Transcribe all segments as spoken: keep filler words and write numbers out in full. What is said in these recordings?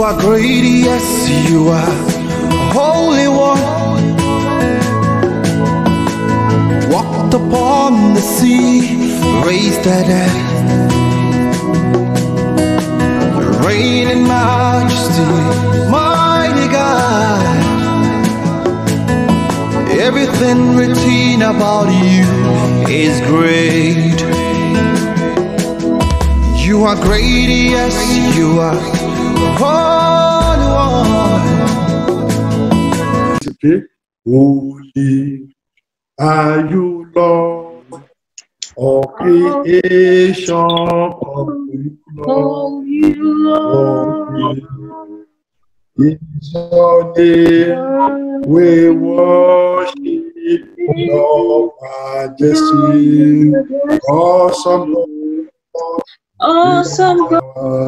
are great, yes, you are Holy One. Walked upon the sea, raised the dead. You reign in majesty, mighty God. Everything written about you is great. You are great, yes, you are Holy One. Holy are you, Lord, all creation of you, Lord. In your name we worship your majesty. Awesome Lord, awesome God,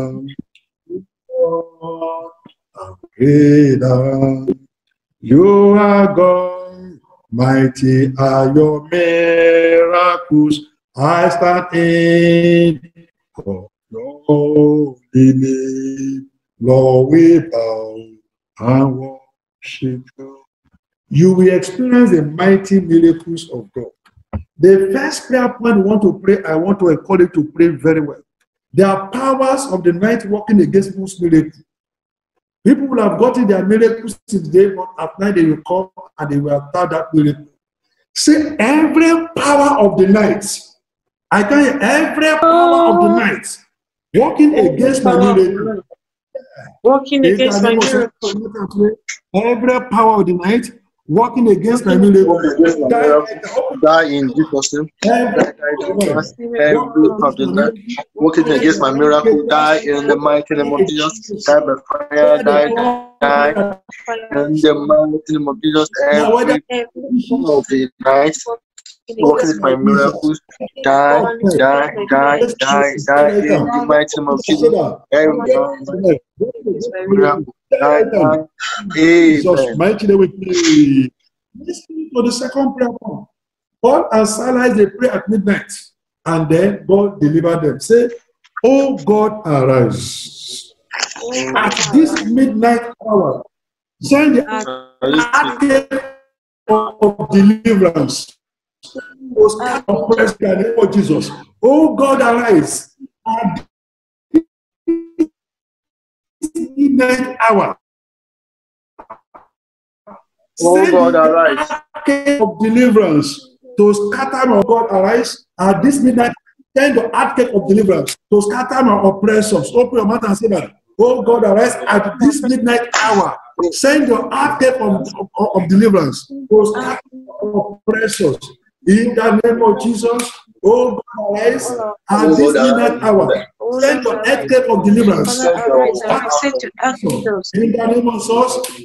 greater. You are God, mighty are your miracles. I stand in for your holy name. Lord, we bow and worship you. You will experience the mighty miracles of God. The first prayer point we want to pray, I want to encourage you to pray very well. There are powers of the night working against people's miracles. People will have gotten their miracles today, but at night they will come and they will have that miracle. See, every power of the night, I tell you, every power of the night working against my miracle. Working against my miracle. Every power of the night working against my miracle. Die in Jesus' name. Every power of the night working against my miracle. Die in the mighty name of Jesus. Die by fire. Die, die in the mighty name of Jesus. Every power of the night working with my miracles, die, die, die, die, die in the mighty name of Jesus. Every miracle, die, die. Jesus, mighty name we pray. Listen to the second prayer point. Paul and Silas, they pray at midnight, and then God delivered them. Say, oh God, arise. At this midnight hour, send the archangel of deliverance. Was oppressed by the name of Jesus. Oh God, arise at this midnight hour. Oh God, arise. Of deliverance to scatter my God, arise at this midnight. Send the archangel of deliverance to scatter my oppressors. Open your mouth and say that. Oh God, arise at this midnight hour. Send your archangel of, of, of deliverance to scatter my oppressors. In the name of Jesus, oh God, arise at this midnight hour. Send your archangel of deliverance. In the name of Jesus,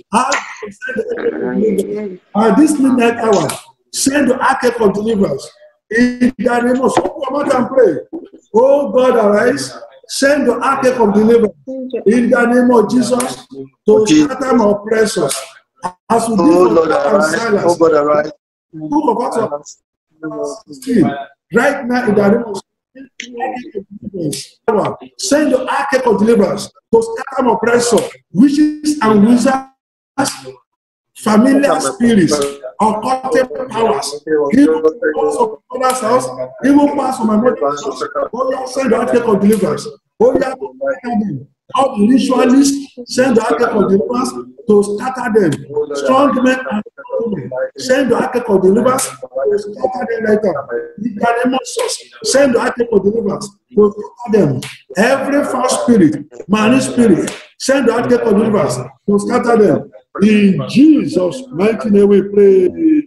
at this midnight hour, send the archangel of deliverance. In the name of Jesus, come and pray. Oh God, arise. Send the archangel of deliverance. In the name of Jesus, to scatter my oppressors. As we did Oh for Lord, Paul and arise. Silas. Oh God, arise. Book of Acts right now in the name of Jesus, send the archangel of deliverance to scatter my oppressor, witches and wizards, familiar spirits, occultic powers, evil powers of my mother's house, evil powers of my mother's house. Oh, yeah, send the archangel of deliverance. Oh, yeah, all the ritualists, send the archangel of deliverance to scatter them. Strong men and women, send the archangel of deliverance to scatter them later. In the name of Jesus, send the archangel of deliverance to scatter them. Every false spirit, marine spirit, send the archangel of deliverance to scatter them. In Jesus' mighty name we pray.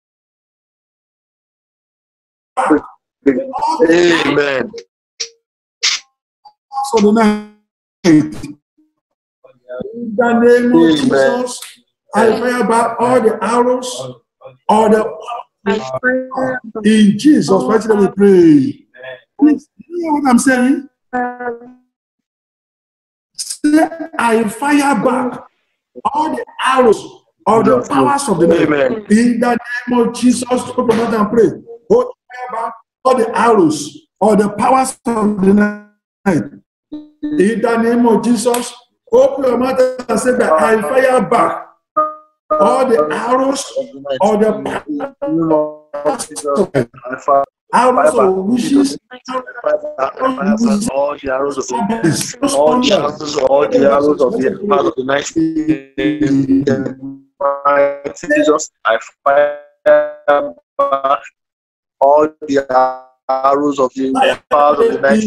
Amen. For the night. In the name of Amen. Jesus, I fire back all the arrows, all the in Jesus' mighty name we pray. Please, you hear what I'm saying? Say, I fire back all the arrows, all the powers of the night. Amen. In the name of Jesus, open your mouth and pray. Oh, fire back all the arrows, all the powers of the night. In the name of Jesus, Open your mouth and say that I fire back all the arrows or the arrows of wishes, all the arrows of all the arrows, all the arrows of the part of the night. Jesus, I fire back all the arrows of the part of the night.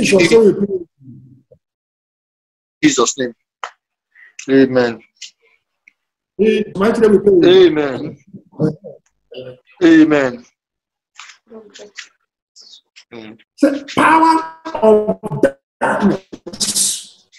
In Jesus' name. Amen. Amen. Amen. Mm. The power of darkness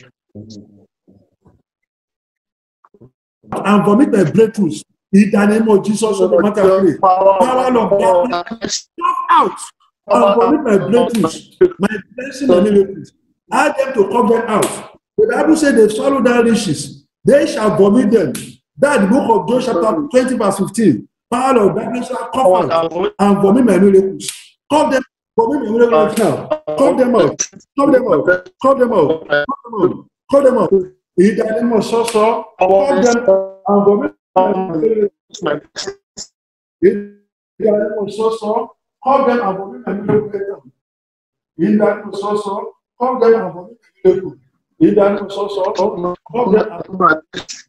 and vomit my breakthroughs in the name of Jesus. So no matter what, power of darkness, come out and vomit my breakthroughs, my blessings and miracles. Add them to come them out. The Bible said they swallow down riches, they shall vomit them. That's the book of John chapter twenty verse fifteen. Power of darkness shall come out and vomit my miracles. Call them, vomit my miracles now. Call them out. Call them out. Call them out. Call them out. In the name of Jesus, call them and vomit my miracles. In the name of Jesus, call them and vomit my miracles. In the name of Jesus, call them and vomit my miracles. In the name of Jesus, call them and vomit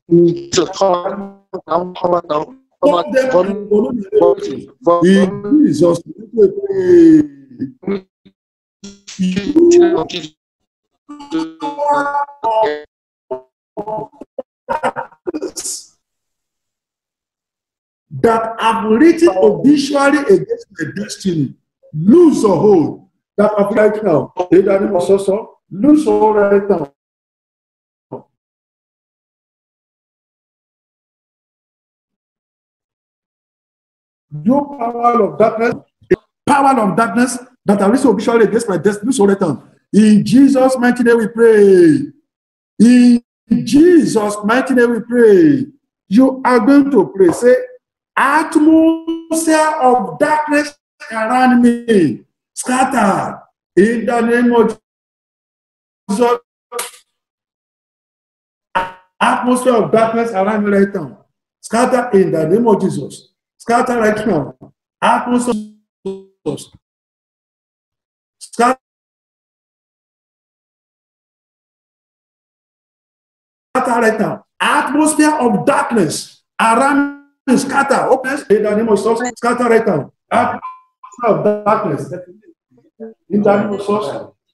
my miracles. In Jesus' that have written obituary against my destiny, lose or hold. That of right now, in the name of Jesus, lose or right now. Your power of darkness, power of darkness that are written obituary against my destiny, so return. In Jesus' mighty name we pray. In Jesus' mighty name we pray. You are going to pray. Say, atmosphere of darkness around me, scatter in the name of Jesus. Atmosphere of darkness around me right now, scatter in the name of Jesus. Scatter right now. Atmosphere. Scatter right now. Atmosphere of darkness around me. Scatter. Open in the name of Jesus. Scatter right now. Atmosphere of darkness. In the name of Jesus.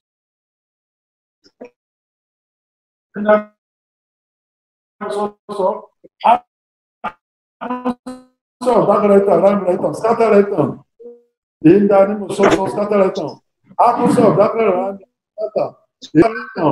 In the name of Jesus. So, scatter right now, right now, scatter right now. In the name of Jesus, scatter right now. Atmosphere of darkness around me, scatter. Right now.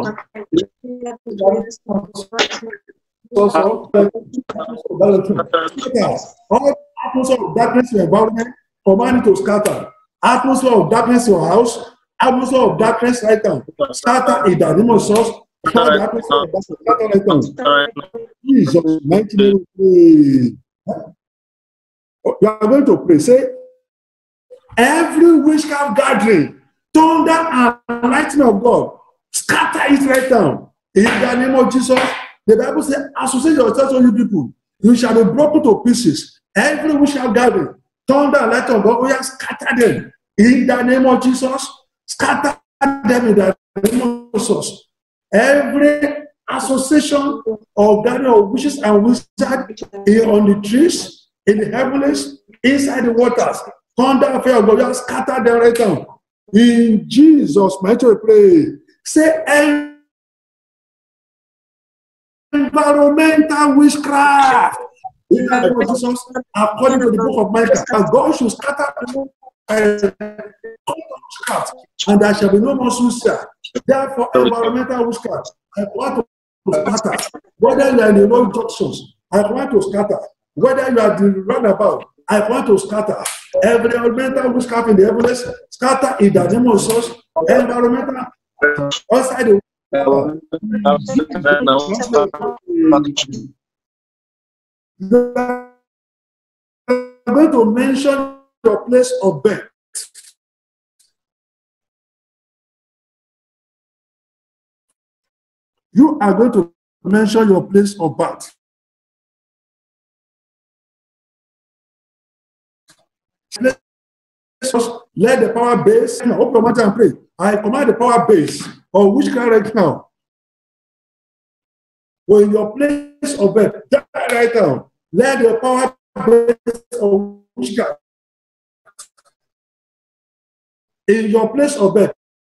All atmosphere of darkness in your environment, command it to scatter. Atmosphere of darkness in your house, atmosphere of darkness right now. Scatter in the name of Jesus. Scatter right now. Jesus, mighty name we pray. You are going to pray. Say, every witchcraft gathering, thunder and lightning of God, scatter it right now. In the name of Jesus, the Bible says, associate yourselves with you people, you shall be broken to pieces. Every witchcraft gathering, thunder and lightning of God, we have scattered them. In the name of Jesus, scatter them in the name of Jesus. Every association of gathering of witches and wizards on the trees, in the heavens, inside the waters, thunder and fire of God, just scatter them right now. In Jesus' mighty name, pray. Say, environmental witchcraft. In the name of Jesus, according to the book of Micah, and God should scatter witchcraft, and there shall be no more suicide. Therefore, environmental witchcraft, I want to scatter. Whether you are in the road junctions, I want to scatter. Whether you are the runabout, I want to scatter. Every environmental witchcraft in the heavens, scatter in the name of Jesus. Environmental outside the I'm going to mention your place of birth. You are going to mention your place of birth. Let the power base, open your mouth and pray. I command the power base of witchcraft right now. Or in your place of birth, die right now. Let the power base of witchcraft in your place of birth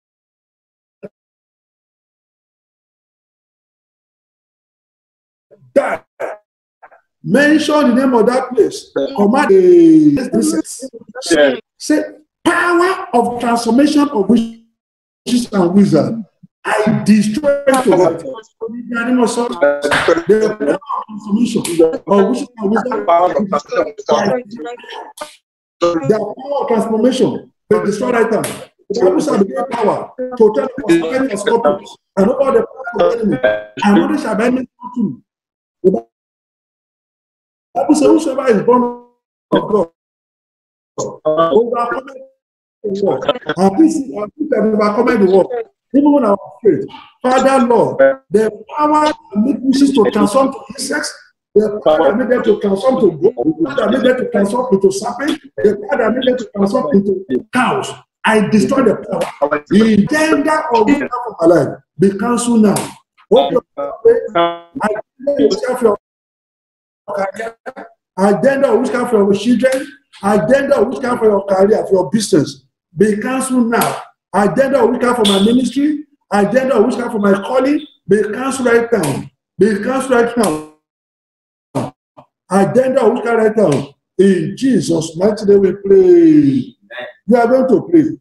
die. Mention the name of that place. Command the say power of transformation of witches and wizards. I destroy it. The power of transformation of witches and wizards. The power of transformation will destroy right now. The Bible says the power to turn the enemy of scorpions and all the power of the enemy. And nothing shall be any to the Bible says whosoever is born of God overcome the world. And this is overcoming the world. Even when I'm afraid, Father Lord, the power to make wishes to transform to insects, the power that made them to transform to goat, the power that made them to transform into serpent, the power that made them to transform into cows. I destroy the power. The agenda of the of my life be cancelled now. Open your I yourself your career, agenda of witchcraft for your children, agenda of witchcraft for your career, for your business, be cancelled now. Agenda of witchcraft for my ministry, agenda of witchcraft for my calling, be cancelled right now. Be cancelled right now. Agenda of witchcraft right now. In Jesus' mighty name we pray. You are going to pray.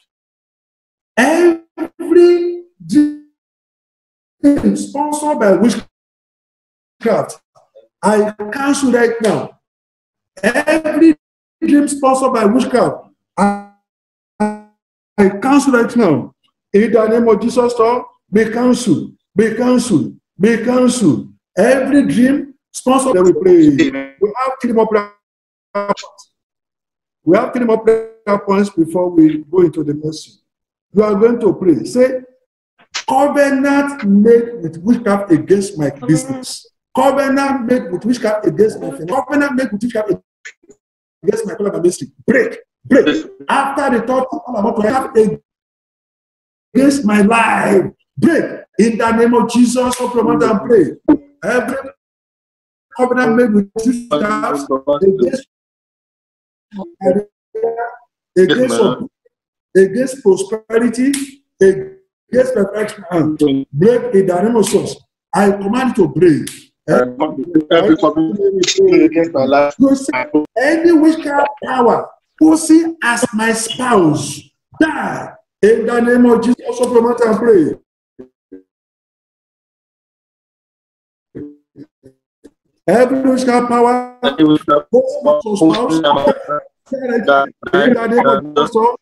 Every dream sponsored by witchcraft, I cancel right now. Every dream sponsored by witchcraft, I I cancel right now. In the name of Jesus, Lord, be cancelled, be cancelled, be cancelled. Every dream sponsored that we pray. We have three more prayer points. We have three more prayer points before we go into the message. You are going to pray. Say, covenant made with witchcraft against my business. Covenant made with witchcraft against my family. Covenant made with witchcraft against my color ministry. Break. Break. After the thought all about to have against my life, break in the name of Jesus. Open your mouth and pray. Every covenant made with two staffs against against, against prosperity, against perfection, break in the name of Jesus. I command you to break. Every covenant against my life. Any witchcraft power pussy as my spouse, die in the name of Jesus. Also, promote and pray. Every witchcraft power, pussy spouse, in the name of Jesus.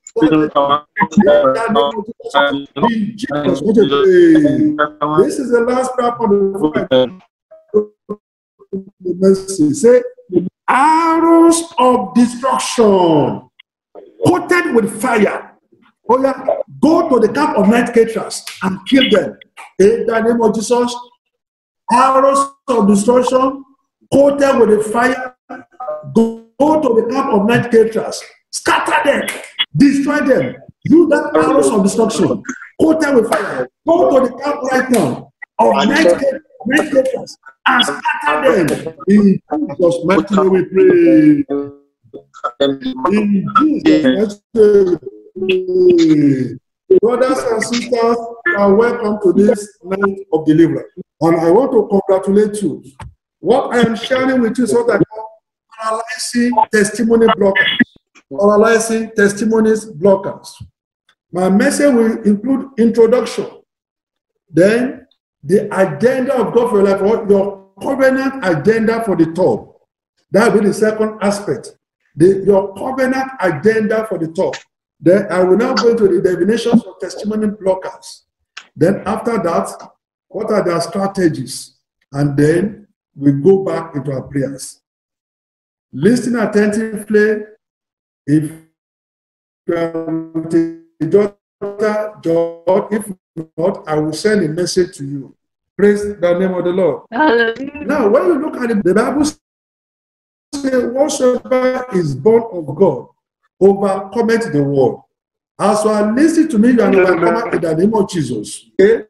In Jesus' name. This is the last prayer for the the message. Say, arrows of destruction coated with fire. Oh yeah, go to the camp of night caterers and kill them in the name of Jesus. Arrows of destruction coated with the fire. Go, go to the camp of night caterers, scatter them, destroy them. Use that arrows of destruction coated with fire. Go to the camp right now of night caterers and scatter them. In Jesus' mighty name we pray. In Jesus' mighty name. Brothers and sisters, are welcome to this night of deliverance. And I want to congratulate you. What I am sharing with you is what I call paralyzing testimony blockers. Paralyzing testimonies blockers. My message will include introduction. Then the agenda of God for your life, or your covenant agenda for the top. That will be the second aspect. The, your covenant agenda for the top. Then I will now go into the definitions of testimony blockers. Then after that, what are their strategies? And then we go back into our prayers. Listen attentively. If you are with a daughter, if not, I will send a message to you. Praise the name of the Lord. Hallelujah. Now, when you look at it, the Bible says, whatsoever is born of God overcometh the world. As you are listening to me, you are overcome in the name of Jesus. Okay?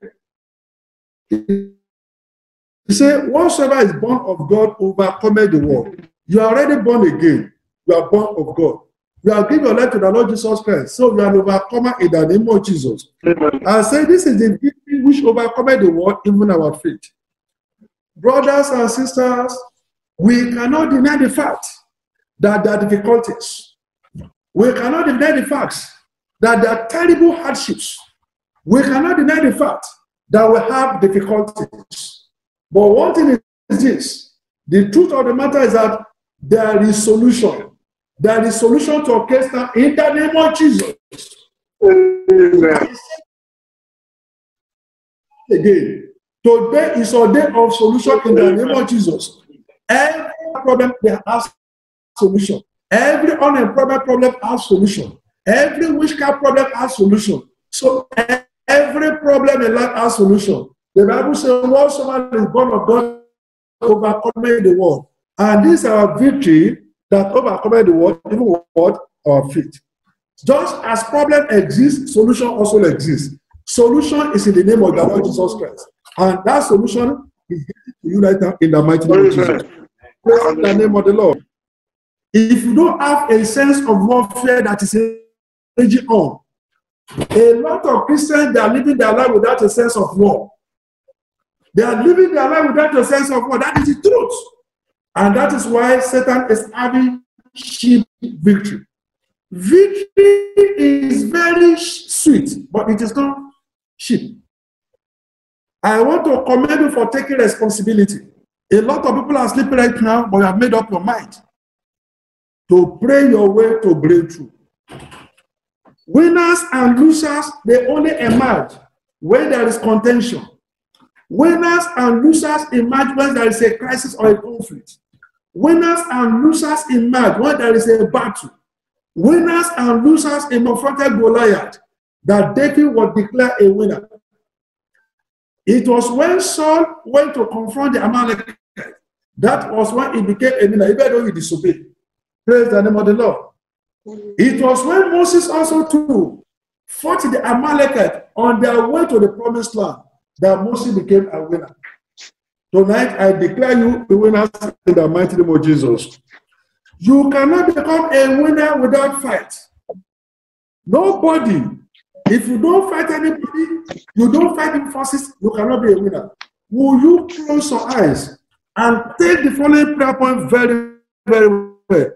He said, whatsoever is born of God overcometh the world. You are already born again. You are born of God. You have given your life to the Lord Jesus Christ. So you are an overcomer in the name of Jesus. I say this is the victory which overcometh the world, even our faith. Brothers and sisters, we cannot deny the fact that there are difficulties. We cannot deny the fact that there are terrible hardships. We cannot deny the fact that we have difficulties. But one thing is this: the truth of the matter is that there is solution. There is solution to orchestra in the name of Jesus. Amen. Again, today is a day of solution in the name of Jesus. Every problem they have solution. Every unemployment problem has solution. Every witchcraft problem has solution. So every problem in life has solution. The Bible says, whatsoever is born of God overcoming the world. And this is our victory that overcoming the world, even what our faith. Just as problem exists, solution also exists. Solution is in the name of the Lord Jesus Christ. And that solution is given to you right now in the mighty name of Jesus. Praise the name of the Lord. If you don't have a sense of warfare that is raging on, a lot of Christians, they are living their life without a sense of war. They are living their life without a sense of war. That is the truth. And that is why Satan is having cheap victory. Victory is very sweet, but it is not cheap. I want to commend you for taking responsibility. A lot of people are sleeping right now, but you have made up your mind to pray your way to breakthrough. Winners and losers, they only emerge when there is contention. Winners and losers emerge when there is a crisis or a conflict. Winners and losers emerge when there is a battle. Winners and losers in confronted Goliath, that David was declared a winner. It was when Saul went to confront the Amalekite, that was when he became a winner, even though he disobeyed. Praise the name of the Lord. It was when Moses also too fought the Amalekite on their way to the promised land that Moses became a winner. Tonight, I declare you a winner in the mighty name of Jesus. You cannot become a winner without fight. Nobody. If you don't fight anybody, you don't fight in forces, you cannot be a winner. Will you close your eyes and take the following prayer point very, very well?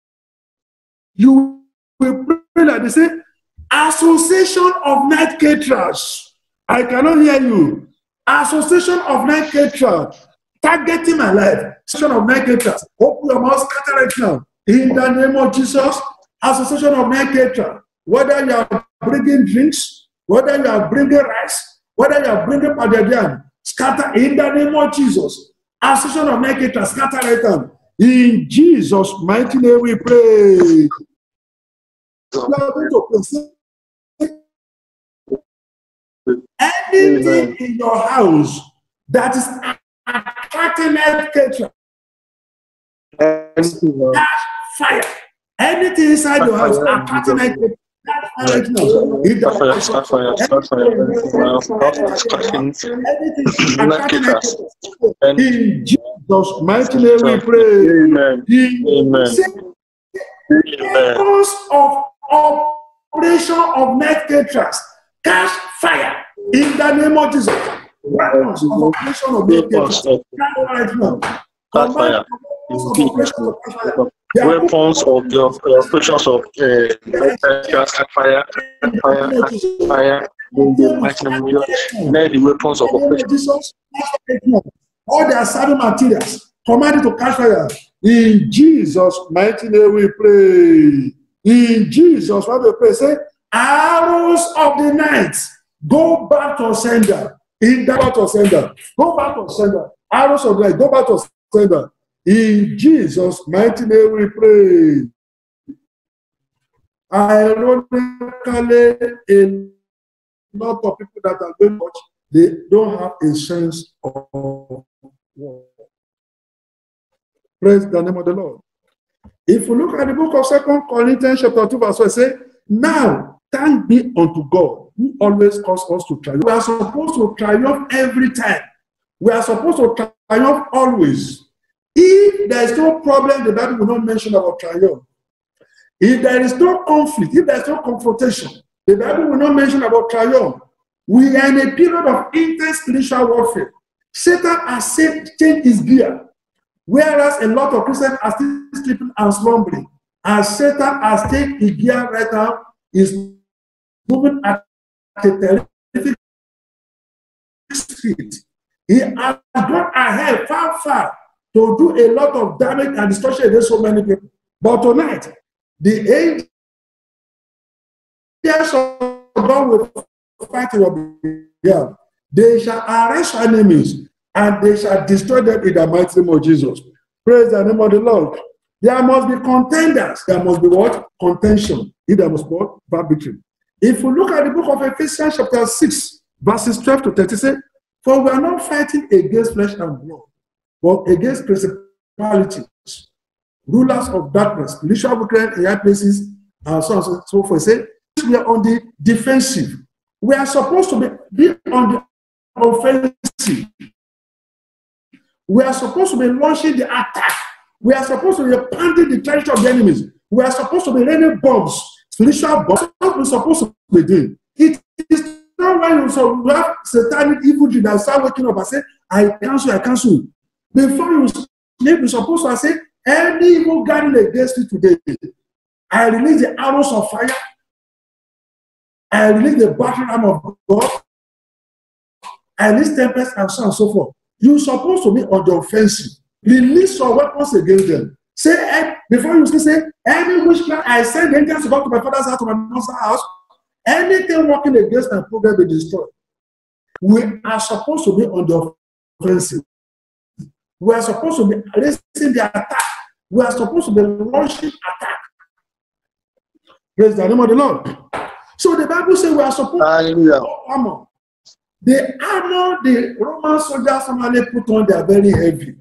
You will pray like they say, Association of Night Caterers. I cannot hear you. Association of Night Caterers. Targeting my life. Association of Night Caterers. Open your mouth, scatter right now. In the name of Jesus, Association of Night Caterers. Whether you are bringing drinks, whether you are bringing rice, whether you are bringing padadian, scatter in the name of Jesus. Association of Night Caterers, scatter right now. In Jesus' mighty name we pray. Anything in your house that is attracting night caterers, catch fire. Anything inside your house attracting night caterers, catch fire right now. In Jesus' mighty name we pray. Amen. Amen. Because of operation of night caterers, catch fire in the name of Jesus. Weapons of operation of night caterers, catch fire right now. Catch fire. Weapons of the operations of catch fire, fire, fire. In the mighty name of Jesus, let the weapons of operation. All their saddle materials commanded to catch fire. In Jesus' mighty name we pray. In Jesus' mighty name we pray. Say, arrows of the night, go back to sender. In the back to sender. Go back to sender. Arrows of the night, go back to sender. In Jesus' mighty name we pray. Ironically, a lot of people that are going to watch, they don't have a sense of war. Praise the name of the Lord. If you look at the book of Second Corinthians chapter two, verse one, it says, now thank be unto God, who always causes us to triumph. We are supposed to triumph every time. We are supposed to triumph always. If there is no problem, the Bible will not mention about triumph. If there is no conflict, if there is no confrontation, the Bible will not mention about triumph. We are in a period of intense spiritual warfare. Satan has changed his gear, whereas a lot of Christians are still sleeping and slumbering. As Satan has taken his gear right now, is moving at a terrific speed. He has gone ahead far, far to do a lot of damage and destruction against so many people. But tonight, the angels of God will fight your behalf. They shall arrest enemies and they shall destroy them in the mighty name of Jesus. Praise the name of the Lord. There must be contenders. There must be what? Contention. If there must be what? Victory. If you look at the book of Ephesians chapter six, verses twelve to thirty, say, for we are not fighting against flesh and blood, but against principalities, rulers of darkness, spiritual wickedness in high places, and so on and so forth. Say, we are on the defensive. We are supposed to be, be on the offensive. We are supposed to be launching the attack. We are supposed to be pounding the territory of the enemies. We are supposed to be raining bombs, spiritual bombs. That's what we're supposed to be doing. It is not when you have satanic evil dream that start waking up and say, I cancel, I cancel. Before you sleep, you're supposed to say, any evil gathering against you today, I release the arrows of fire. I release the battle ram of God. I release tempest and so on and so forth. You're supposed to be on the offensive. Release your weapons against them. Say, before you say, any witchcraft, I send angels to go to my father's house, to my mother's house. Anything working against my program will be destroyed. We are supposed to be on the offensive. We are supposed to be raising the attack. We are supposed to be launching attack. Praise the name of the Lord. So the Bible says we are supposed Hallelujah. to put armor. The armor the Roman soldiers normally put on, they are very heavy.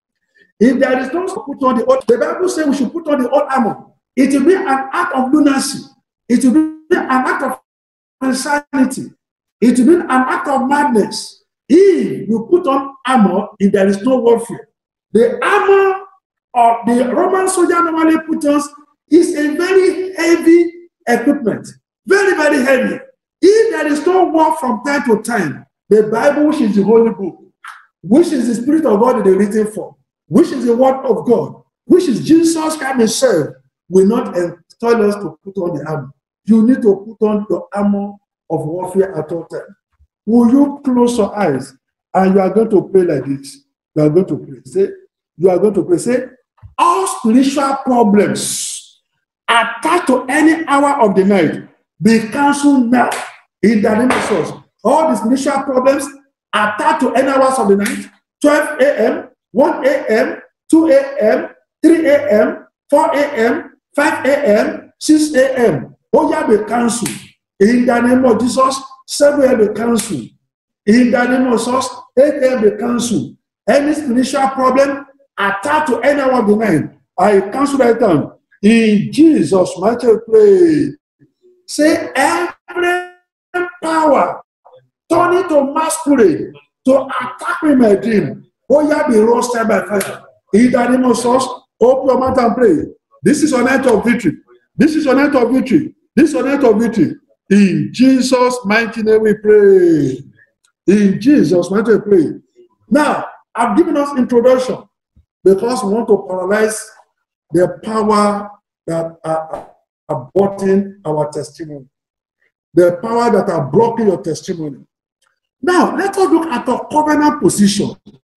If there is no put on the old, the Bible says we should put on the old armor. It will be an act of lunacy. It will be an act of insanity. It will be an act of madness. If you put on armor, if there is no warfare, the armor of the Roman soldier normally put on is a very heavy equipment. Very, very heavy. If there is no war from time to time, the Bible, which is the Holy Book, which is the Spirit of God that they're written for, which is the Word of God, which is Jesus Christ himself, will not tell us to put on the armor. You need to put on your armor of warfare at all times. Will you close your eyes and you are going to pray like this? You are going to pray. Say, you are going to pray. Say, all spiritual problems attached to any hour of the night be cancelled now in the name of Jesus. All the spiritual problems attached to any hours of the night, twelve A M, one A M, two A M, three A M, four A M, five A M, six A M. Oh, yeah, be cancelled in the name of Jesus. seven A M be cancelled in the name of Jesus. eight A M be cancelled. Any spiritual problem attached to any hour of the night, I cancel that down in Jesus' mighty name. Say every power turn it to masquerade to attack me in my dream. Oh, yeah, be roasted by fire. In the name of Jesus, open your mouth and pray. This is a night of victory. This is a night of victory. This is a night of victory. In Jesus' mighty name we pray. In Jesus' mighty name we pray. Now, I've given us introduction because we want to paralyze the power that are aborting our testimony. The power that are blocking your testimony. Now, let us look at our covenant position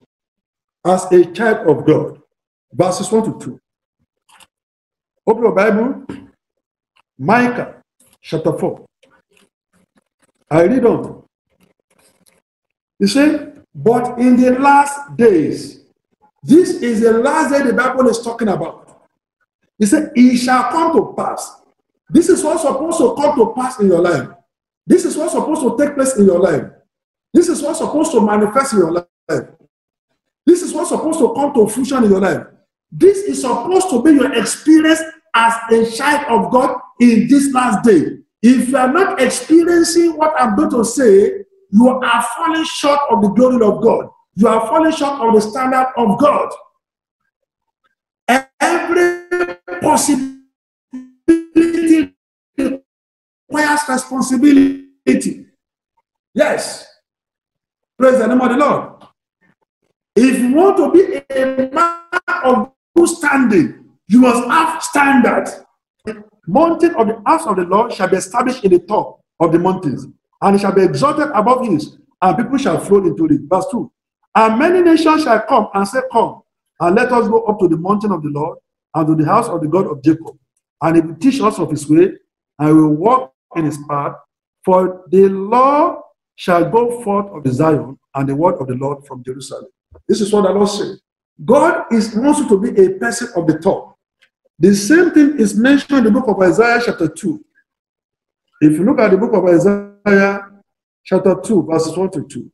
as a child of God. Verses one to two. Open your Bible. Micah chapter four. I read on. He said, but in the last days, this is the last day the Bible is talking about. He said, it shall come to pass. This is what's supposed to come to pass in your life. This is what's supposed to take place in your life. This is what's supposed to manifest in your life. This is what's supposed to come to fruition in your life. This is supposed to be your experience as a child of God in this last day. If you are not experiencing what I'm going to say, you are falling short of the glory of God. You are falling short of the standard of God. Every possibility requires responsibility. Yes. Praise the name of the Lord. If you want to be a man of good standing, you must have standard. The mountain of the house of the Lord shall be established in the top of the mountains, and it shall be exalted above hills, and people shall flow into it. Verse two. And many nations shall come and say, come, and let us go up to the mountain of the Lord, and to the house of the God of Jacob. And he will teach us of his way, and we will walk in his path. For the law shall go forth of the Zion, and the word of the Lord from Jerusalem. This is what the Lord said. God is wants you to be a person of the top. The same thing is mentioned in the book of Isaiah chapter two. If you look at the book of Isaiah chapter two, verses one to two.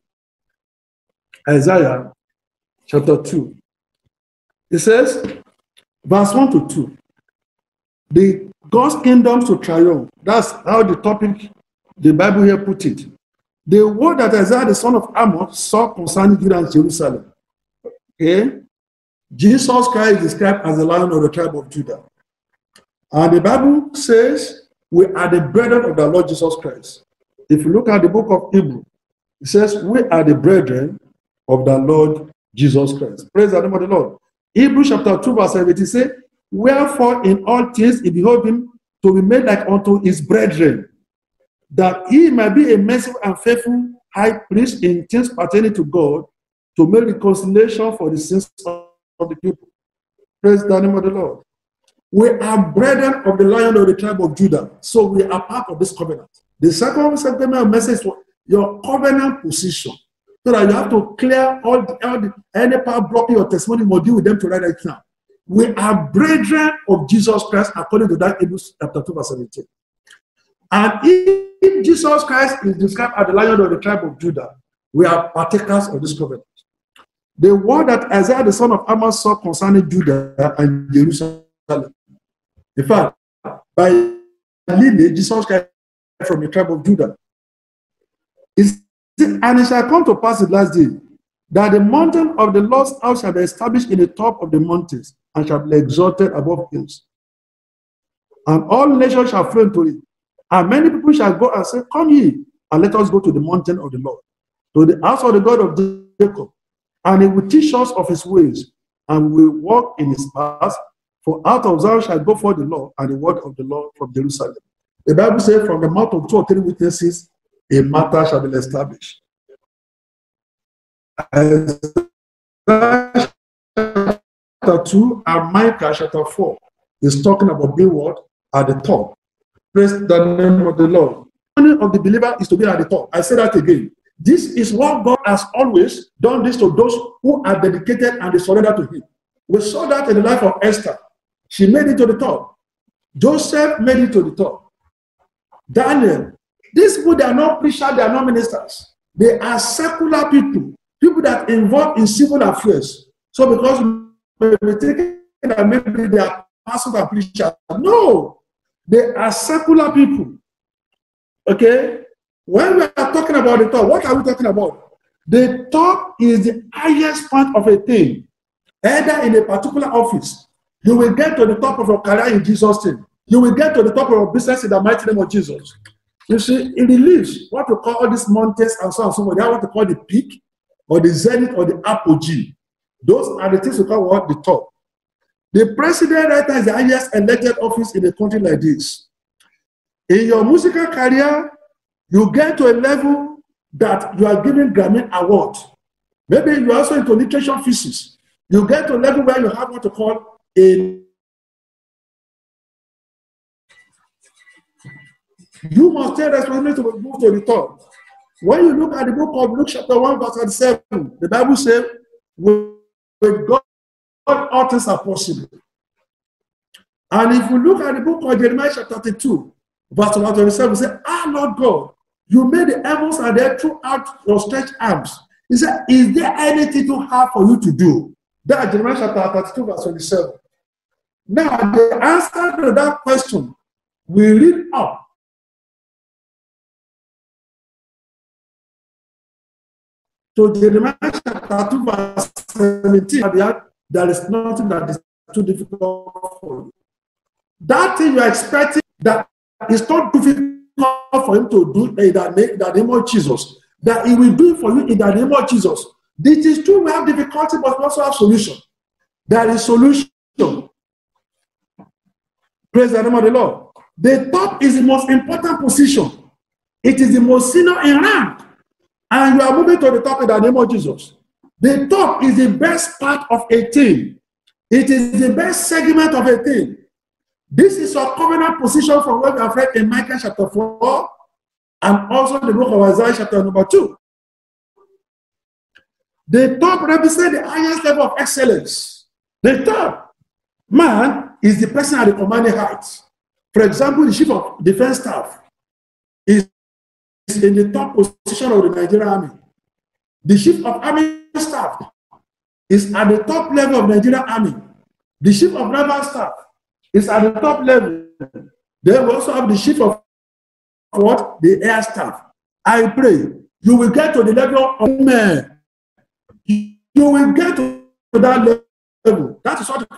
Isaiah chapter two. It says, verse one to two. The God's kingdom to triumph. That's how the topic, the Bible here put it. The word that Isaiah the son of Amos saw concerning Judah and Jerusalem. Okay? Jesus Christ is described as the Lion of the tribe of Judah. And the Bible says we are the brethren of the Lord Jesus Christ. If you look at the book of Hebrews, it says we are the brethren of the Lord Jesus Christ. Praise the name of the Lord. Hebrews chapter two verse seventeen says, wherefore in all things he behold him to be made like unto his brethren, that he might be a merciful and faithful high priest in things pertaining to God, to make reconciliation for the sins of the people. Praise the name of the Lord. We are brethren of the Lion of the tribe of Judah, so we are part of this covenant. The second segment message was your covenant position, so that you have to clear all the, all the any part blocking your testimony. We'll deal with them to write it down. We are brethren of Jesus Christ according to that Hebrews chapter two verse seventeen. And if Jesus Christ is described as the Lion of the tribe of Judah, we are partakers of this covenant. The word that Isaiah the son of Amos saw concerning Judah and Jerusalem. In fact, by lineage, Jesus Christ from the tribe of Judah. It's, and it shall come to pass the last day that the mountain of the Lord's house shall be established in the top of the mountains and shall be exalted above hills. And all nations shall flow into it. And many people shall go and say, come ye, and let us go to the mountain of the Lord, to the house of the God of Jacob. And he will teach us of his ways, and we will walk in his paths. For out of Zion shall go forth the law, and the word of the Lord from Jerusalem. The Bible says, from the mouth of two or three witnesses, a matter shall be established. Isaiah chapter two and Micah chapter four is talking about being what? At the top. Praise the name of the Lord. The honor of the believer is to be at the top. I say that again. This is what God has always done this to those who are dedicated and they surrender to him. We saw that in the life of Esther. She made it to the top. Joseph made it to the top. Daniel. These people, they are not preachers, they are not ministers. They are secular people. People that involved in civil affairs. So because we think that maybe they are pastors and preachers. No. They are secular people. Okay? When we are talking about the top, what are we talking about? The top is the highest point of a thing. Either in a particular office, you will get to the top of your career in Jesus' name. You will get to the top of your business in the mighty name of Jesus. You see, it relieves what we call all these mountains and so on and so forth. They are what we call the peak, or the zenith, or the apogee. Those are the things we call what? The top. The president right now is the highest elected office in a country like this. In your musical career, you get to a level that you are giving Grammy Award. Maybe you are also into literature physics. You get to a level where you have what to call a... You must take responsibility to move to the top. When you look at the book of Luke chapter one verse thirty-seven, the Bible says, with God, all things are possible. And if you look at the book of Jeremiah chapter thirty-two, verse one twenty-seven, say, ah, Lord God, You made the heavens and the earth throughout your stretched arms. He said, is there anything too hard for you to do? That's Jeremiah chapter thirty-two, verse twenty-seven. Now, the answer to that question, we read up. To Jeremiah chapter two, verse seventeen, there is nothing that is too difficult for you. That thing you are expecting that is not difficult for him to do in the name of Jesus, that he will do it for you in the name of Jesus. This is true, we have difficulty, but we also have solution. There is solution. Praise the name of the Lord. The top is the most important position. It is the most senior in rank. And you are moving to the top in the name of Jesus. The top is the best part of a team. It is the best segment of a team. This is your covenant position from what we have read in Micah chapter four and also the book of Isaiah chapter number two. The top represents the highest level of excellence. The top man is the person at the commanding height. For example, the chief of defense staff is in the top position of the Nigerian army. The chief of army staff is at the top level of Nigerian army. The chief of naval staff is at the top level. They will also have the chief of what? The air staff. I pray you will get to the level of men. You will get to that level. That is what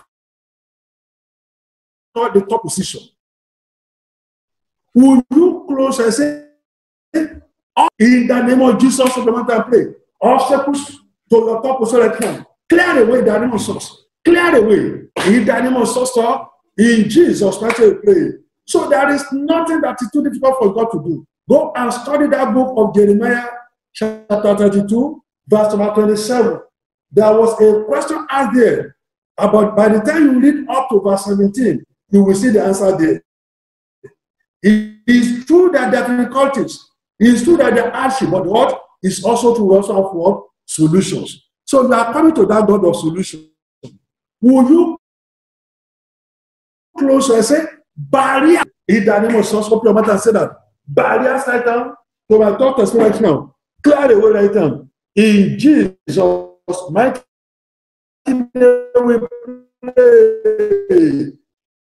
call the top position. Will you close and say, in the name of Jesus, I pray, obstacles to your top position, clear away the name of Jesus. Clear away in the name of Jesus. In Jesus' name, we pray. So there is nothing that is too difficult for God to do. Go and study that book of Jeremiah, chapter thirty-two, verse number twenty-seven. There was a question asked there about, by the time you read up to verse seventeen, you will see the answer there. It is true that there are difficulties. It is true that there are hardships, but what is also to also have what? Solutions. So we are coming to that God of solutions. Will you close and say, barrier in the name of Jesus? Open your mouth and say that. Barriers right now. So my doctor is right now. Clear the way right now. In Jesus' mighty name we pray.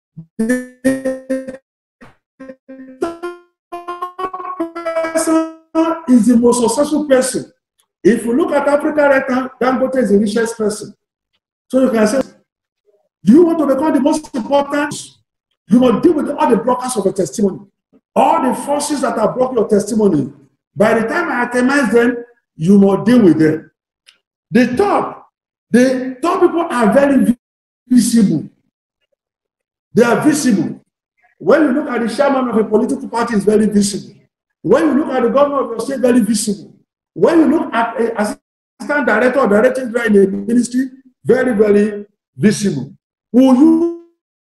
Is the most successful person. If you look at Africa right now, Dangote is the richest person. So you can say, do you want to become the most important? You must deal with all the blockers of your testimony. All the forces that are blocking your testimony. By the time I itemize them, you must deal with them. The top, the top people are very visible. They are visible. When you look at the chairman of a political party, it's very visible. When you look at the governor of your state, very visible. When you look at an assistant director or director in the ministry, very, very visible. Will you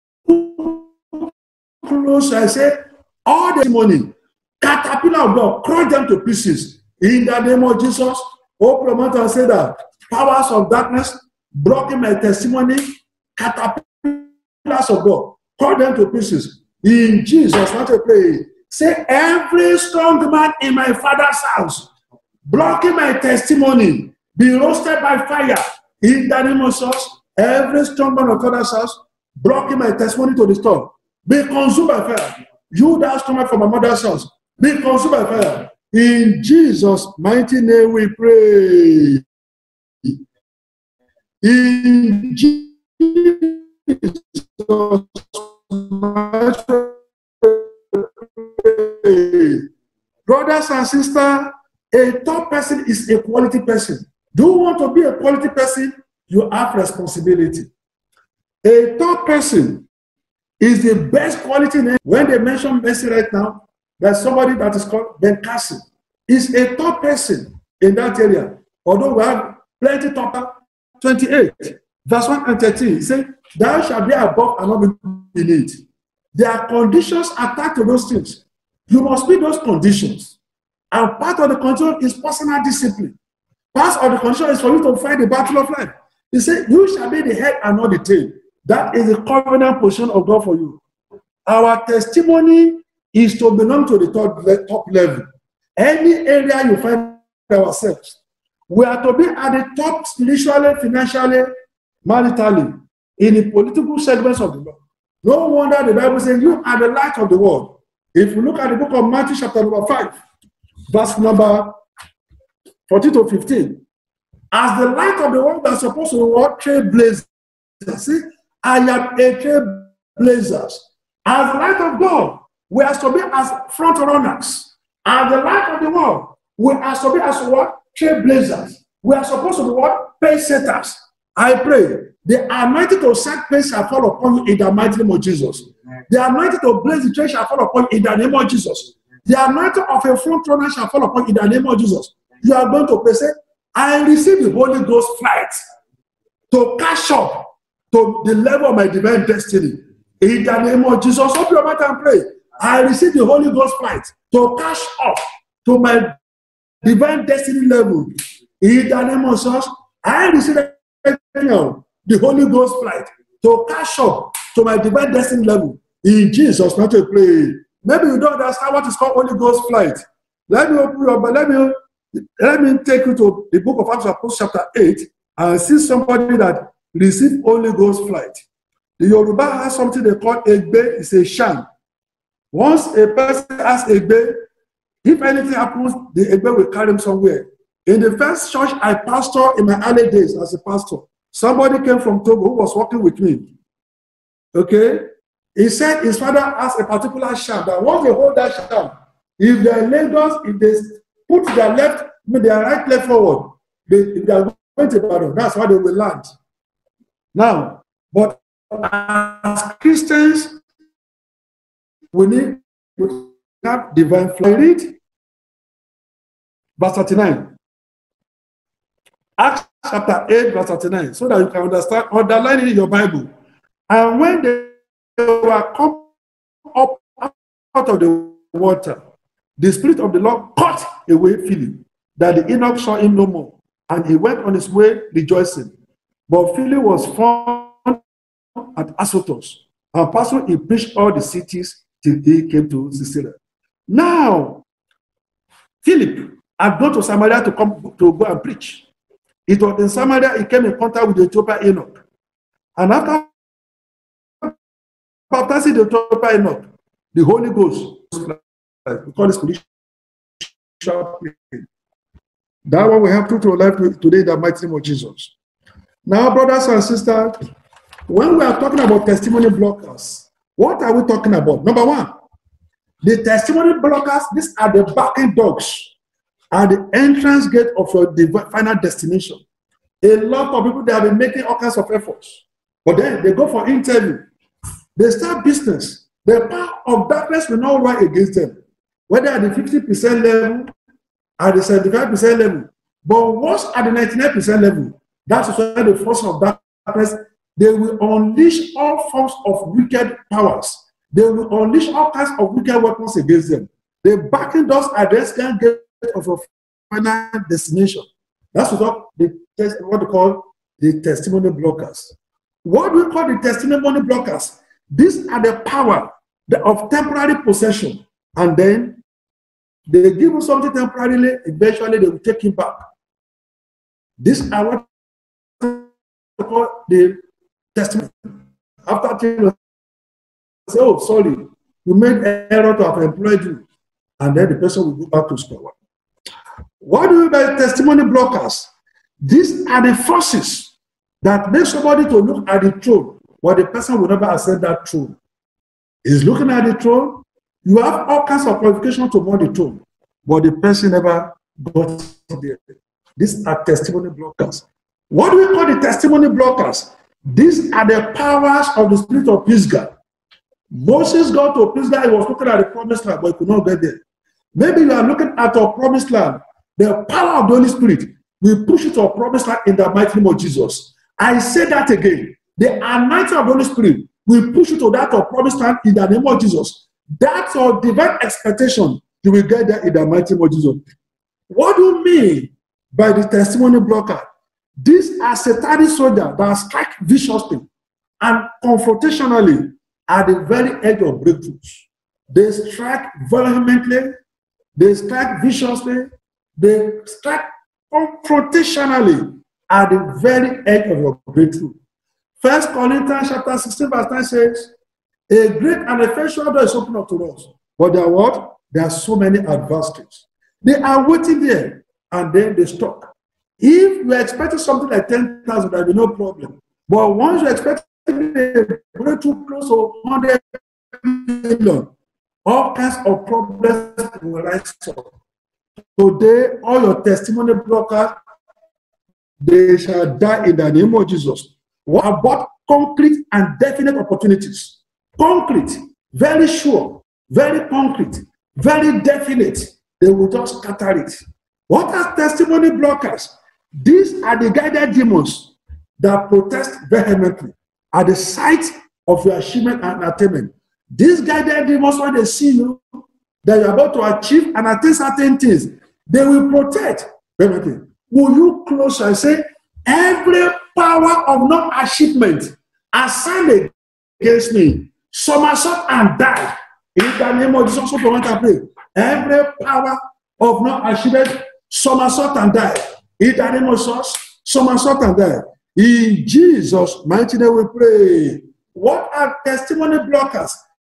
close and say, all the money, caterpillar of God, crush them to pieces. In the name of Jesus, open your mouth and say that powers of darkness, blocking my testimony, caterpillars of God, crush them to pieces. In Jesus, let me pray. Say, every strong man in my father's house, blocking my testimony, be roasted by fire. In the name of Jesus, every strong man of father's house, blocking my testimony to the storm, be consumed by fire. You that strong man from my mother's house, be consumed by fire. In Jesus' mighty name we pray. In Jesus' mighty name. Brothers and sisters, a top person is a quality person. Do you want to be a quality person? You have responsibility. A top person is the best quality name. When they mention Messi right now, there's somebody that is called Ben Cassie. Is a top person in that area. Although we have plenty top. twenty-eight, verse one and thirteen, he said, thou shalt be above and not be beneath. There are conditions attached to those things. You must meet those conditions. And part of the condition is personal discipline. Part of the condition is for you to fight the battle of life. He said, you shall be the head and not the tail. That is the covenant position of God for you. Our testimony is to belong to the top, top level. Any area you find ourselves, we are to be at the top spiritually, financially, maritally, in the political segments of the world. No wonder the Bible says you are the light of the world. If you look at the book of Matthew chapter number five, verse number fourteen to fifteen, as the light of the world, we are supposed to walk trailblazers. See, I am a trailblazer. As the light of God, we are to be as front runners. As the light of the world, we are to be as what? Trailblazers. We are supposed to be what? Pace setters. I pray the anointing to set pace shall fall upon you in the mighty name of Jesus. The anointing to blaze the trail shall fall upon you in the name of Jesus. The anointing of a front runner shall fall upon you in the name of Jesus. You are going to pray, say, I receive the Holy Ghost flight to catch up to the level of my divine destiny. In the name of Jesus, open your mouth and pray. I receive the Holy Ghost flight to catch up to my divine destiny level. In the name of Jesus, I receive the Holy Ghost flight to catch up to my divine destiny level. In Jesus, not to pray. Maybe you don't understand what is called Holy Ghost flight. Let me open your, but let me let me take you to the book of Acts of Apostles, chapter eight, and see somebody that received Holy Ghost flight. The Yoruba has something they call Egbe. It's a sham. Once a person has Egbe, if anything happens, the Egbe will carry him somewhere. In the first church I pastored in my early days as a pastor, somebody came from Togo who was working with me. Okay? He said his father has a particular sham, that once they hold that sham, if they are Lagos, if they put their left, I mean their right leg forward, they, if they are going to battle, that's how they will land. Now, but as Christians, we need to have divine flight. Read verse thirty-nine. Acts chapter eight, verse thirty-nine, so that you can understand, underline it in your Bible. And when they were come up out of the water, the Spirit of the Lord caught away Philip, that the eunuch saw him no more, and he went on his way rejoicing. But Philip was found at Azotus, and pastor he preached all the cities till he came to Caesarea. Now, Philip had gone to Samaria to come to go and preach. It was in Samaria he came in contact with the Ethiopian eunuch. And after baptizing the Ethiopian eunuch, the Holy Ghost, we call it spiritual. That one we have to to life today in the mighty name of Jesus. Now, brothers and sisters, when we are talking about testimony blockers, what are we talking about? Number one, the testimony blockers, these are the backing dogs at the entrance gate of your final destination. A lot of people, they have been making all kinds of efforts, but then they go for interview. They start business. The power of darkness will not rise against them, whether at the fifty percent level, at the seventy-five percent level, but once at the ninety-nine percent level, that's why the force of darkness, they will unleash all forms of wicked powers. They will unleash all kinds of wicked weapons against them. The backing doors at the gate of a final destination. That's what the what we call the testimony blockers. What we call the testimony blockers? These are the power of temporary possession, and then they give you something temporarily. Eventually, they will take it back. These are what we call the testimony. After you say, "Oh, sorry, we made an error to have employed you," and then the person will go back to square one. What do you mean by testimony blockers? These are the forces that make somebody to look at the throne, but the person will never ascend that throne. He's looking at the throne. You have all kinds of qualifications to mount the throne, but the person never got there. These are testimony blockers. What do we call the testimony blockers? These are the powers of the spirit of Pisgah. Moses got to Pisgah. He was looking at the promised land, but he could not get there. Maybe you are looking at your promised land. The power of the Holy Spirit will push you to a promised land in the mighty name of Jesus. I say that again. The anointing of the Holy Spirit will push you to that of promised land in the name of Jesus. That's your divine expectation. You will get there in the mighty name of Jesus. What do you mean by the testimony blocker? These are satanic soldiers that strike viciously and confrontationally at the very edge of breakthroughs. They strike vehemently. they strike viciously, they strike confrontationally at the very edge of your breakthrough. First Corinthians chapter sixteen, verse nine says, a great and effectual door is open up to us. But there are what? There are so many adversaries. They are waiting there, and then they stop. If you are expecting something like ten thousand, there will be no problem. But once you expect a breakthrough close to one hundred million, all kinds of problems will rise up. Today, all your testimony blockers, they shall die in the name of Jesus. What about concrete and definite opportunities? Concrete, very sure, very concrete, very definite. They will just scatter it. What are testimony blockers? These are the guided demons that protest vehemently at the sight of your achievement and attainment. These guided demons, when they see you, that you're about to achieve and attain certain things, they will protect vehemently. Will you close and say, every power of non-achievement assigned against me, somersault and die. In the name of Jesus, also for what I pray. Every power of non-achievement, somersault and die. In the name of Jesus, somersault and die. In Jesus' mighty name we pray. What are testimony blockers?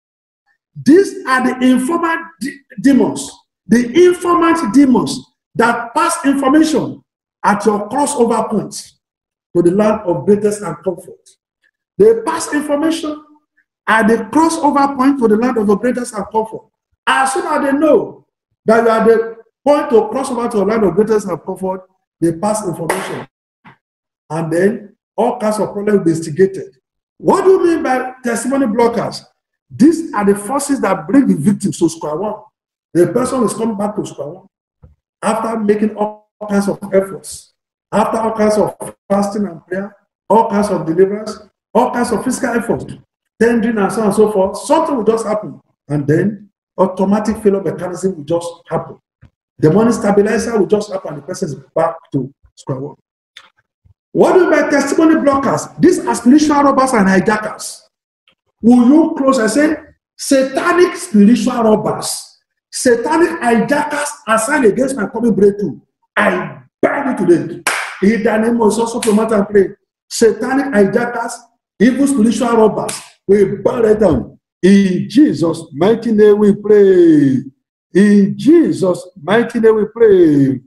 These are the informant de demons, the informant demons that pass information at your crossover points to the land of greatness and comfort. They pass information at the crossover point to the land of the greatness and comfort. As soon as they know that you are the point to cross over to the land of greatness and comfort, they pass information. And then all kinds of problems will be instigated. What do you mean by testimony blockers? These are the forces that bring the victims to square one. The person is coming back to square one after making all kinds of efforts, after all kinds of fasting and prayer, all kinds of deliverance, all kinds of physical efforts, tendering and so on and so forth. Something will just happen, and then automatic failure mechanism will just happen. The money stabilizer will just happen, and the person is back to square one. What do you mean by testimony blockers? These are spiritual robbers and hijackers. Will you close and say, satanic spiritual robbers, satanic hijackers assigned against my coming breakthrough? I bind it today. In the name of Jesus, to matter and pray. Satanic hijackers, evil spiritual robbers, we burn it down. In Jesus' mighty name we pray. In Jesus' mighty name we pray.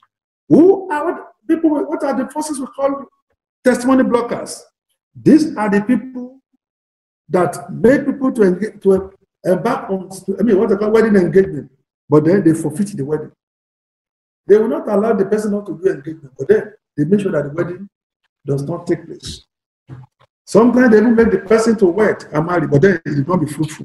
Who are what people? What are the forces we call testimony blockers? These are the people that make people to engage, to embark on, I mean, what they call wedding engagement, but then they forfeit the wedding. They will not allow the person not to do engagement, but then they make sure that the wedding does not take place. Sometimes they even make the person to wed and marry, but then it will not be fruitful.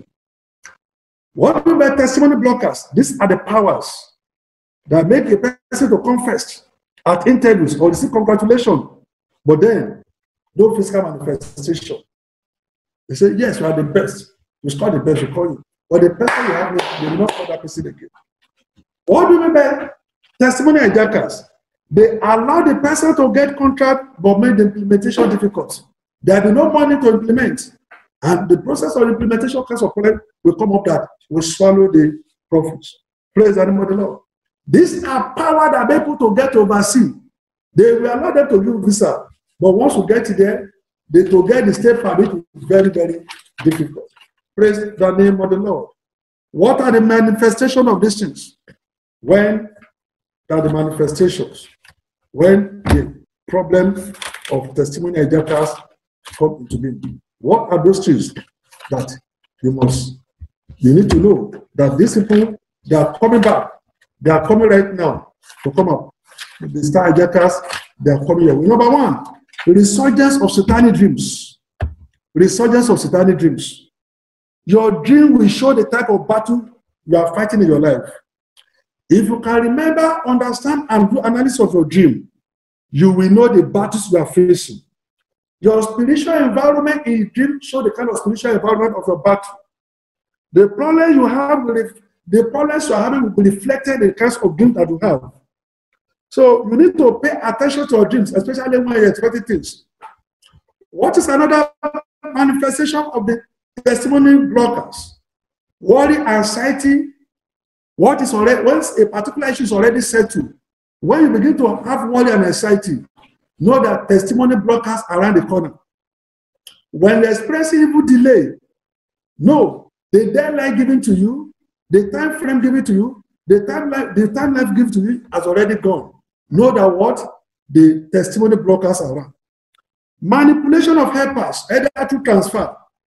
What do you mean by testimony blockers? These are the powers that make a person to confess at interviews or receive congratulations, but then no physical manifestation. They say, yes, you are the best. You score the best, you call you. But the person you have, they will not call that person again. What do you mean by testimony hijackers? They allow the person to get contract, but make the implementation difficult. There will be no money to implement. And the process of implementation kinds of problem will come up that will swallow the profits. Praise the name of the Lord. These are power that are able to get to oversee. They will allow them to give visa. But once we get there, they to get the state permit is very, very difficult. Praise the name of the Lord. What are the manifestations of these things? When are the manifestations? When the problem of testimony hijackers come into being. What are those things that you must, you need to know that these people, they are coming back. They are coming right now to come up. The star hijackers, they are coming here. Number one, resurgence of satanic dreams. Resurgence of satanic dreams. Your dream will show the type of battle you are fighting in your life. If you can remember, understand, and do analysis of your dream, you will know the battles you are facing. Your spiritual environment in your dream show the kind of spiritual environment of your battle. The problem you have with the problems you are having will be reflected in the kinds of dreams that you have. So you need to pay attention to your dreams, especially when you're expecting things. What is another manifestation of the testimony blockers? Worry, anxiety, What is already, once a particular issue is already settled, when you begin to have worry and anxiety, know that testimony blockers around the corner. When you're expressing evil delay, no, the deadline given to you, the time frame given to you, the time life, the time life given to you has already gone. Know that what the testimony blockers are around. Manipulation of helpers, either through transfer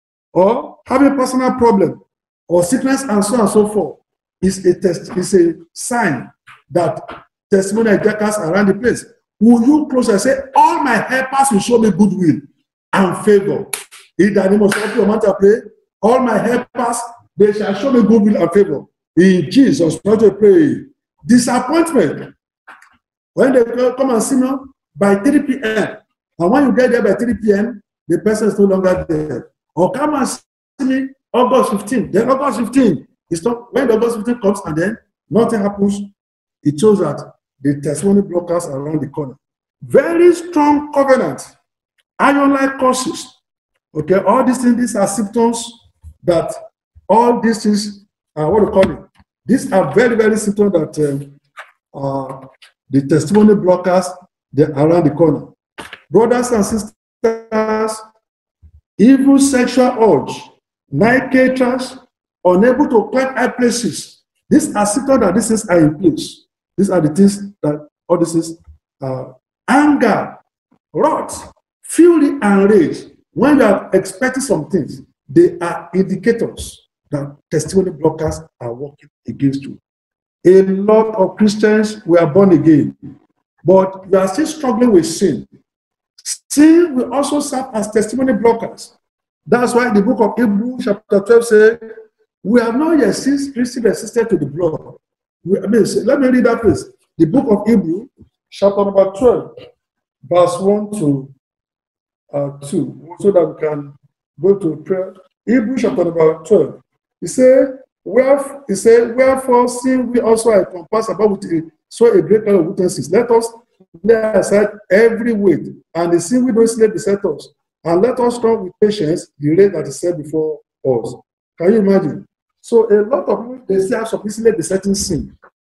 or having personal problem or sickness and so on and so forth, is a test, is a sign that testimony hijackers around the place. Will you close and say, all my helpers will show me goodwill and favor? In the name of your matter, pray. All my helpers, they shall show me goodwill and favor. In Jesus, not to pray. Disappointment. When they come and see me by three P M, and when you get there by three P M, the person is no longer there. Or come and see me August fifteenth. Then August fifteenth, it's not, when August fifteenth comes and then nothing happens, it shows that the testimony blockers are around the corner. Very strong covenant, iron-like curses. Okay, all these things, these are symptoms that all these things are what we call it. These are very, very symptoms that uh, uh, the testimony blockers, they're around the corner. Brothers and sisters, evil sexual urge, night caterers, unable to climb high places. These are symptoms that these things are in place. These are the things that all this is uh, anger, wrath, fury, and rage. When you are expecting some things, they are indicators that testimony blockers are working against you. A lot of Christians were born again, but you are still struggling with sin. Sin will also serve as testimony blockers. That's why the book of Hebrews chapter twelve says, we have not yet received resisted to the blood. We, I mean, let me read that place. The book of Hebrews chapter number twelve, verse one to uh, two, so that we can go to prayer. Hebrews chapter number twelve. He said, Wherefore, he said, Wherefore, seeing we also are compassed about with a, so a great number of witnesses, let us lay aside every weight, and the sin we don't slay beset us, and let us come with patience the race that is set before us. Can you imagine? So a lot of people, they still have some easily besetting sin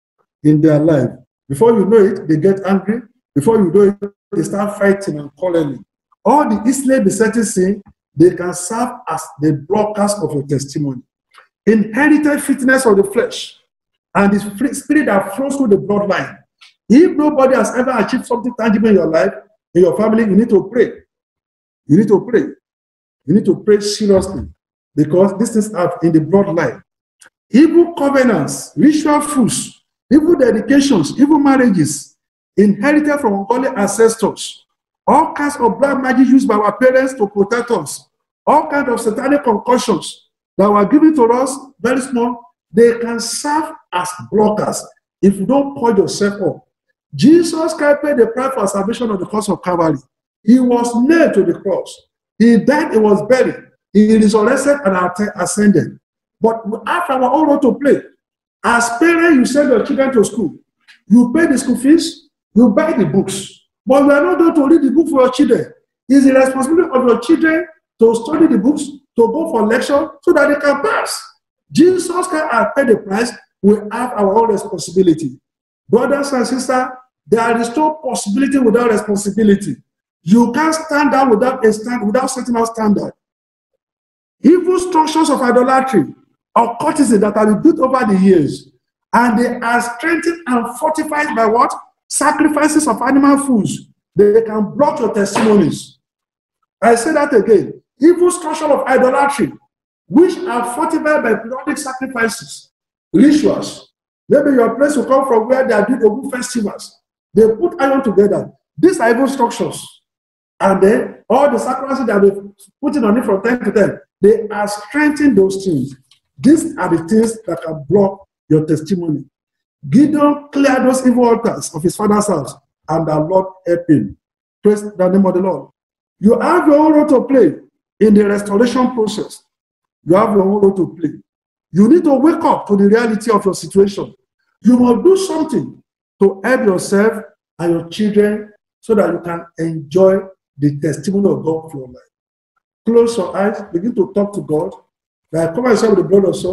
in their life. Before you know it, they get angry. Before you know it, they start fighting and quarreling. All the easily besetting sin, they can serve as the blockers of your testimony. Inherited fitness of the flesh and the spirit that flows through the bloodline. If nobody has ever achieved something tangible in your life, in your family, you need to pray. You need to pray. You need to pray seriously because these things are in the bloodline. Evil covenants, ritual foods, evil dedications, evil marriages, inherited from ungodly ancestors, all kinds of black magic used by our parents to protect us, all kinds of satanic concussions that were given to us, very small, they can serve as blockers if you don't pour yourself up. Jesus Christ paid the price for salvation on the cross of Calvary. He was nailed to the cross. He died, he was buried. He resurrected and ascended. But we have our own role to play. As parents, you send your children to school. You pay the school fees, you buy the books. But you are not going to read the book for your children. It's the responsibility of your children to study the books, to go for lecture, so that they can pass. Jesus Christ has paid the price. We have our own responsibility. Brothers and sisters, there is no possibility without responsibility. You can't stand out without a stand, without setting out standard. Evil structures of idolatry or courtesy that have been built over the years, and they are strengthened and fortified by what? Sacrifices of animal foods. They can block your testimonies. I say that again. Evil structure of idolatry, which are fortified by periodic sacrifices, rituals. Maybe your place will come from where they are doing Ogun festivals. They put iron together. These are evil structures. And then all the sacrifices that they put on it from time to time, they are strengthening those things. These are the things that can block your testimony. Gideon cleared those evil altars of his father's house, and the Lord helped him. Praise the name of the Lord. You have your own role to play in the restoration process. You have your own role to play. You need to wake up to the reality of your situation. You must do something to help yourself and your children so that you can enjoy the testimony of God for your life. Close your eyes, begin to talk to God. Like, cover yourself with the blood of souls.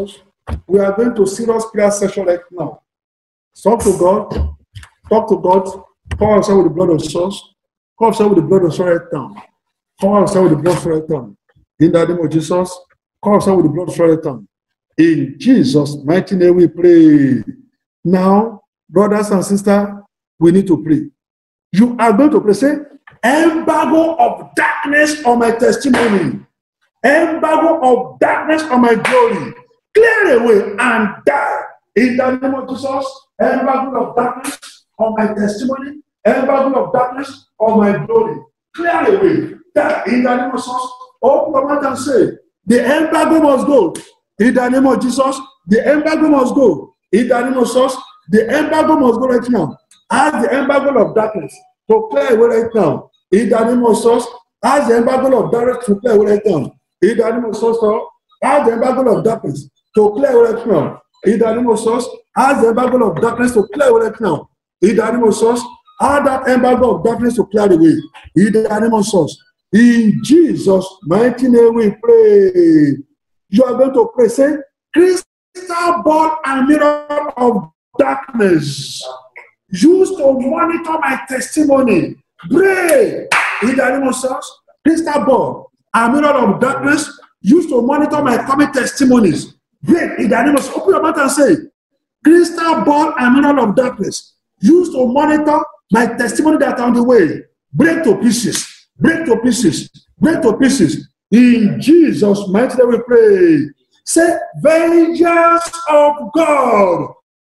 We are going to serious prayer session right now. Talk to God. Talk to God. Cover yourself with the blood of Jesus. Cover yourself with the blood of Jesus right now. Cover yourself with the blood of Jesus right now. In the name of Jesus. Cover yourself with the blood of Jesus right now. In Jesus' mighty name we pray. Now, brothers and sisters, we need to pray. You are going to pray. Say, embargo of darkness on my testimony. Embargo of darkness on my glory. Clear away and die. In the name of Jesus, embargo of darkness on my testimony. Embargo of darkness on my glory. Clear away. Die. In the name of Jesus, open your mouth and say, the embargo must go. In the name of Jesus, the embargo must go. In the name of Jesus, the embargo must go right now. Ask the embargo of darkness to clear away right now. In the name of Jesus, ask the embargo of darkness to clear away right now. In the name of Jesus, ask the embargo of darkness to clear away right now. In the name of Jesus, ask the embargo of darkness to clear away right now. In the name of Jesus, ask that embargo of darkness to clear away. In the name of Jesus. In Jesus' mighty name we pray. You are going to pray, say, crystal ball and mirror of darkness used to monitor my testimony. Pray in the name of Jesus. Crystal ball and mirror of darkness used to monitor my coming testimonies. Pray in the name of Jesus. Open your mouth and say, crystal ball and mirror of darkness used to monitor my testimony that are on the way. Break to pieces. Break to pieces. Break to pieces. In Jesus' mighty name we pray. Say, vengeance of God.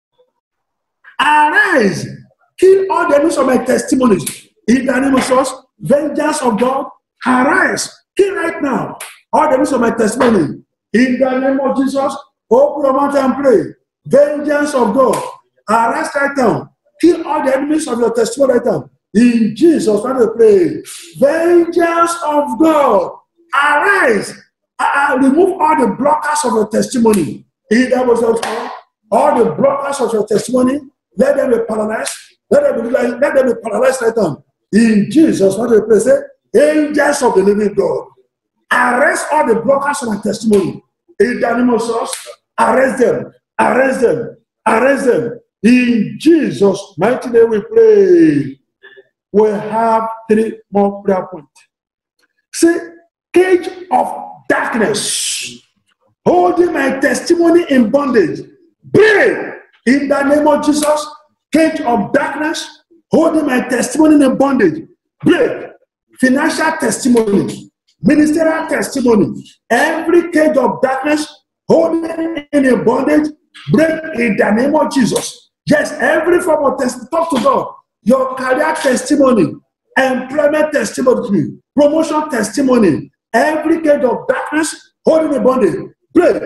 Arise. Kill all the enemies of my testimonies. In the name of Jesus, vengeance of God. Arise. Kill right now all the enemies of my testimony. In the name of Jesus, open your mouth and pray. Vengeance of God. Arise right now. Kill all the enemies of your testimony right now. In Jesus' name we pray. Vengeance of God. Arise. Uh, remove all the blockers of your testimony. In the name of Jesus, all the blockers of your testimony, let them be paralyzed. Let them be, let them be paralyzed right now. In Jesus' name we pray. Say, angels of the living God. Arrest all the blockers of my testimony. In the name of Jesus, arrest them. Arrest them. Arrest them. In Jesus' mighty name we pray. We have three more prayer points. Say, cage of darkness holding my testimony in bondage. Pray in the name of Jesus. Cage of darkness holding my testimony in bondage. Break. Financial testimony, ministerial testimony, every cage of darkness holding in a bondage. Break in the name of Jesus. Yes, every form of testimony. Talk to God. Your career testimony, employment testimony, promotion testimony, every cage of darkness holding a bondage. Pray.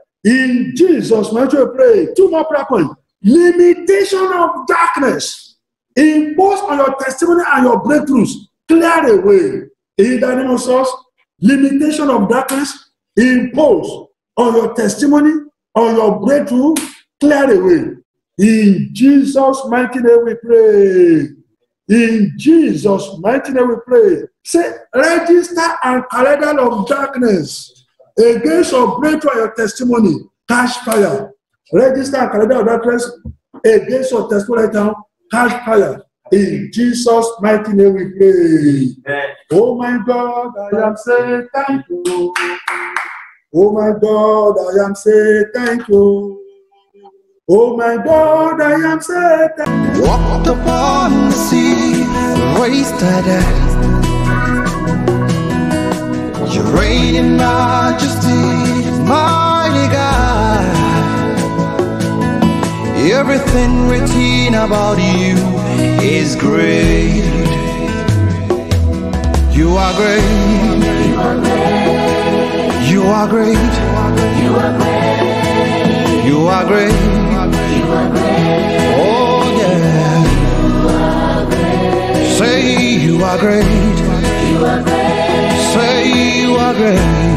In Jesus' name we pray. Two more prayer points. Limitation of darkness imposed on your testimony and your breakthroughs. Clear away. In the name of Jesus, limitation of darkness imposed on your testimony, on your breakthrough. Clear away. In Jesus' mighty name we pray. In Jesus' mighty name we pray. Say, register and calendar of darkness against your breakthrough and your testimony. Catch fire. Register and calendar of darkness against your testimony right now. Catch fire. In Jesus' mighty name we pray. Amen. Oh my God, I am saying thank you. Oh my God, I am saying thank you. Oh my God, I am saying thank you. Walked upon the sea, wasted it. You reign in majesty, mighty God. Everything written about you is great. You are great. You are great. You are great. You are great. You are great. Oh yeah. You are great. Say you are great. You are great. Say you are great.